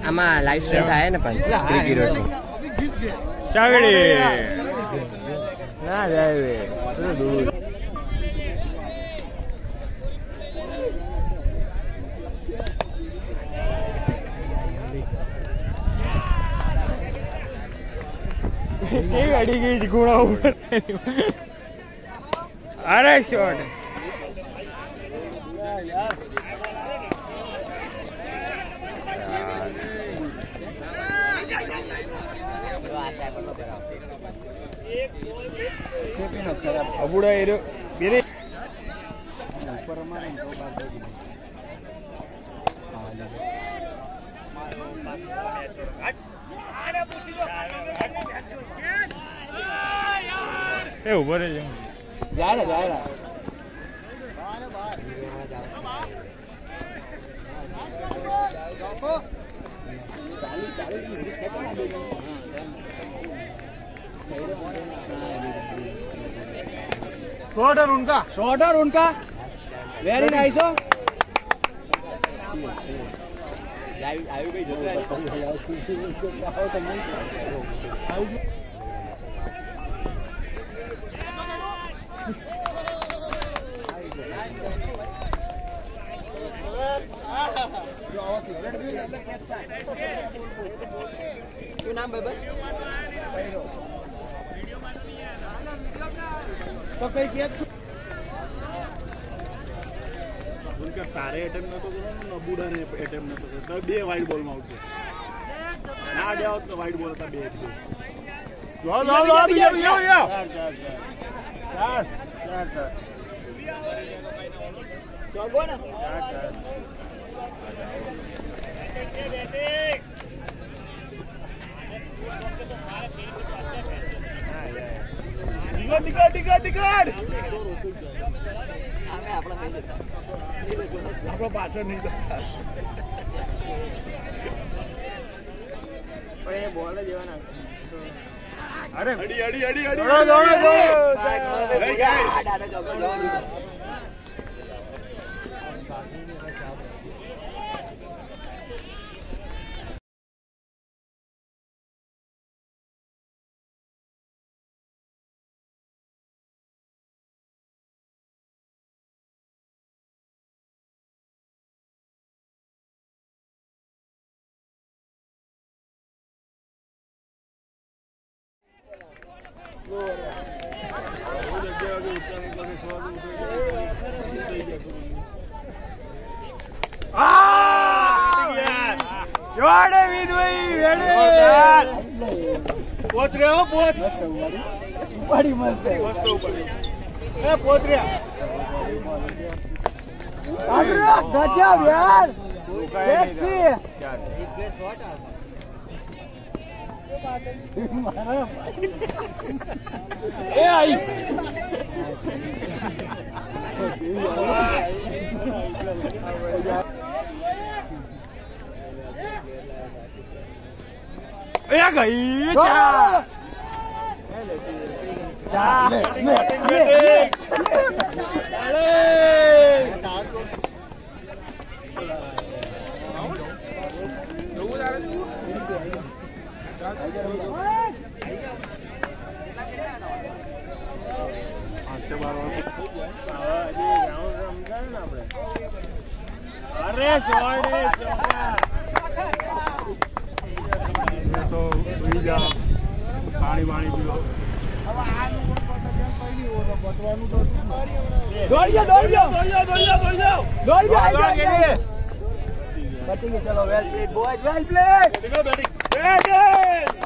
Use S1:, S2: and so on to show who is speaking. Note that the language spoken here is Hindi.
S1: આમાં લાઈવ સ્ટ્રીમ થાય ને પણ ક્રિકેટ રોશની
S2: ચાગડી ના જાય તો દૂર के गाड़ी की घोड़ा ऊपर अरे शॉट अबूड़ा एरो मेरे ऊपर हमारे दो बात ए ऊपर है जाएगा शॉर्टर उनका वेरी नाइस हो क्यों नाम भाई तो कई किया उनका तारे अटेम्प्ट नतो करो बूढ़ा ने अटेम्प्ट नतो करो तो बे वाइड बॉल में आउट ना जाओ तो वाइड बॉल था बे लो चलो ना टिकट आपला पाछळ नहीं ये बॉल जेवना अरे अडी पहुंच रहे हो पहुंच बड़ी मस्त है पहुंच रहे गजब यार सेक्सी ए आई गई अरे तो पानी पानी पीओ दौड़ जाओ चलो well played boys well played